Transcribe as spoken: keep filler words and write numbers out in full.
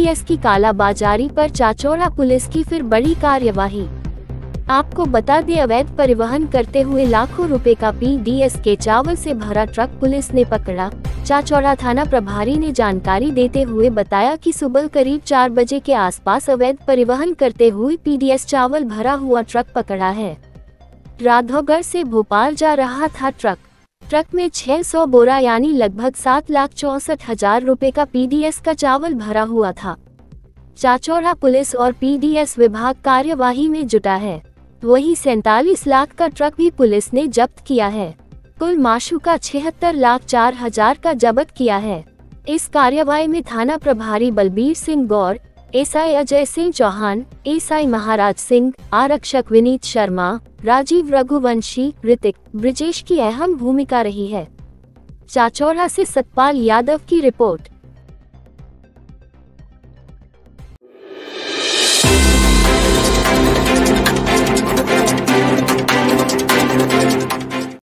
PDS की कालाबाजारी पर चाचौड़ा पुलिस की फिर बड़ी कार्यवाही। आपको बता दें, अवैध परिवहन करते हुए लाखों रुपए का पीडीएस के चावल से भरा ट्रक पुलिस ने पकड़ा। चाचौड़ा थाना प्रभारी ने जानकारी देते हुए बताया कि सुबह करीब चार बजे के आसपास अवैध परिवहन करते हुए पीडीएस चावल भरा हुआ ट्रक पकड़ा है। राघवगढ़ से भोपाल जा रहा था ट्रक। ट्रक में छह सौ बोरा यानी लगभग सात लाख चौसठ हजार रुपए का पीडीएस का चावल भरा हुआ था। चाचौड़ा पुलिस और पीडीएस विभाग कार्यवाही में जुटा है। वहीं सैंतालीस लाख का ट्रक भी पुलिस ने जब्त किया है। कुल माशूका छिहत्तर लाख चार हजार का जब्त किया है। इस कार्यवाही में थाना प्रभारी बलबीर सिंह गौर, एसआई अजय सिंह चौहान, एसआई महाराज सिंह, आरक्षक विनीत शर्मा, राजीव रघुवंशी, ऋतिक, ब्रिजेश की अहम भूमिका रही है। चाचौड़ा से सतपाल यादव की रिपोर्ट।